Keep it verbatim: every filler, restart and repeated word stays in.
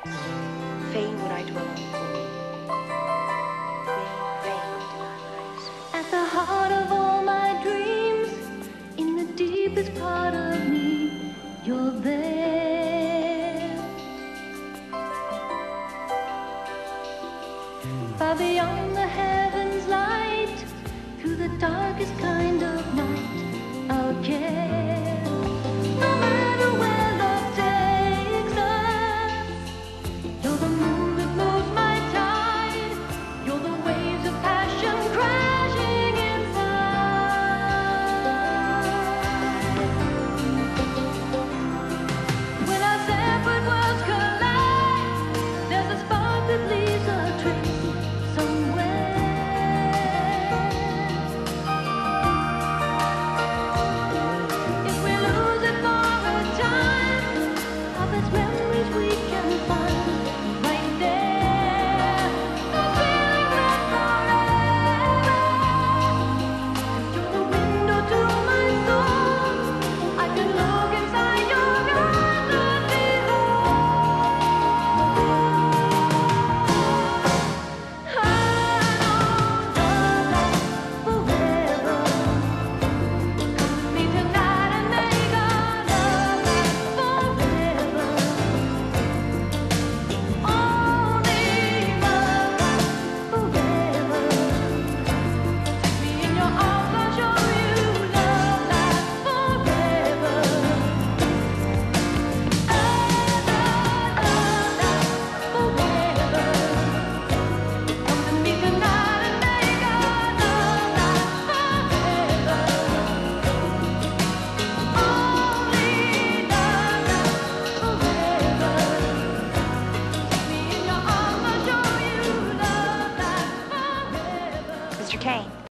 Fain would I dwell on thee. Fain, fain deny lives. At the heart of all my dreams, in the deepest part of me, you're there. Far beyond the heavens light, through the darkest kind of night, I'll care. No matter where love takes us, you're the moon that moves my tide. You're the waves of passion crashing inside. When our separate worlds collide, there's a spark that leaves a trace somewhere. If we lose it for a time, our best memories we can find right there. A feeling that forever. You're the window to my soul. I can look inside your eyes and behold. I know love lasts forever. Come with me tonight and make our love last forever. Only love lasts forever. Take me in your arms, I'll show you love lasts forever. Oh, love, love lasts forever. Come with me tonight and make our love last forever. Only love lasts forever. Take me in your arms, I'll show you love lasts forever. Mister Kane.